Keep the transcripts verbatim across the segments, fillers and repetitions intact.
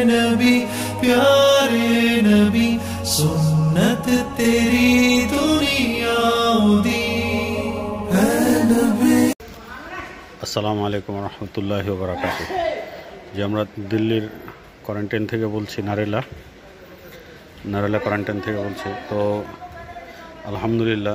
नबी प्यारे नबी सुन्नत तेरी दुनिया दी है नबी। আসসালামু আলাইকুম রহমতুল্লাহি ওয়া বারাকাতুহু। যে আমরা দিল্লির কোয়ারেন্টাইন থেকে বলছি, নারেলা নারেলা কোয়ারেন্টাইন থেকে বলছি। তো আলহামদুলিল্লাহ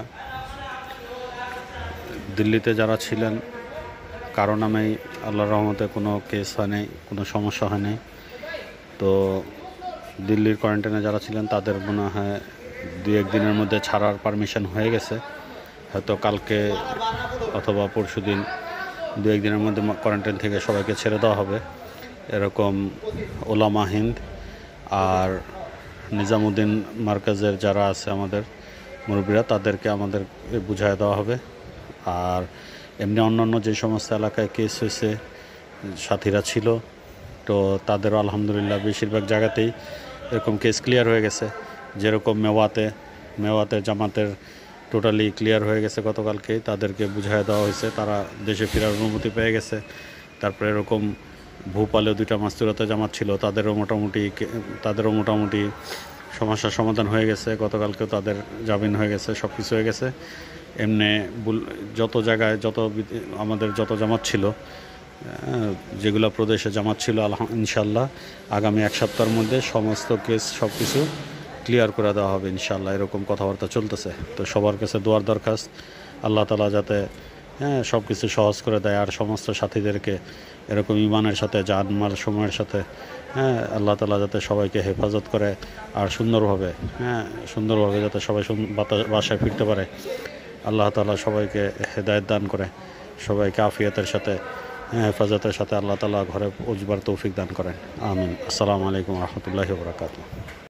দিল্লিতে যারা ছিলেন কারো নামেই আল্লাহর রহমতে কোনো কেস হয় নাই, কোনো সমস্যা হয় নাই। তো দিল্লির কোয়ারেন্টাইনে যারা ছিলেন তাদের মনে হয় দু এক দিনের মধ্যে ছাড়ার পারমিশন হয়ে গেছে, হয়তো কালকে অথবা পরশু দিন দু এক দিনের মধ্যে কোয়ারেন্টাইন থেকে সবাইকে ছেড়ে দেওয়া হবে, এরকম ওলামা হিন্দ আর নিজামুদ্দিন মার্কাজের যারা আছে আমাদের মুরব্বীরা তাদেরকে আমাদের বুঝায় দেওয়া হবে। আর এমনি অন্যান্য যে সমস্ত এলাকায় কেস হয়েছে, সাথীরা ছিল, তো তাদেরও আলহামদুলিল্লাহ বেশিরভাগ জায়গাতেই এরকম কেস ক্লিয়ার হয়ে গেছে। যেরকম মেওয়াতে মেওয়াতে জামাতের টোটালি ক্লিয়ার হয়ে গেছে গতকালকেই, তাদেরকে বুঝায় দেওয়া হয়েছে, তারা দেশে ফেরার অনুমতি পেয়ে গেছে। তারপরে এরকম ভোপালেও দুইটা মাস্তুরাতে জামাত ছিল, তাদেরও মোটামুটি তাদেরও মোটামুটি সমস্যার সমাধান হয়ে গেছে, গতকালকেও তাদের জামিন হয়ে গেছে, সব কিছু হয়ে গেছে। এমনি যত জায়গায় যত আমাদের যত জামাত ছিল, যেগুলো প্রদেশে জামাত ছিল, আলহাম ইনশাল্লাহ আগামী এক সপ্তাহের মধ্যে সমস্ত কেস সব কিছু ক্লিয়ার করে দেওয়া হবে ইনশাল্লাহ, এরকম কথাবার্তা চলতেছে। তো সবার কাছে দোয়ার দরখাস্ত, আল্লাহ তাআলা যাতে হ্যাঁ সব কিছু সহজ করে দেয়, আর সমস্ত সাথীদেরকে এরকম ইমানের সাথে জানমাল সময়ের সাথে হ্যাঁ আল্লাহ তাআলা যাতে সবাইকে হেফাজত করে, আর সুন্দরভাবে হ্যাঁ সুন্দরভাবে যাতে সবাই বাসায় ফিরতে পারে। আল্লাহ তাআলা সবাইকে হেদায়েত দান করে, সবাইকে আফিয়াতের সাথে হেফাজতের সাথে আল্লাহ তাআলা ঘরে পৌঁছবার তৌফিক দান করেন। আমিন। আসসালামু আলাইকুম রহমতুল্লাহি ওয়া বারাকাতুহু।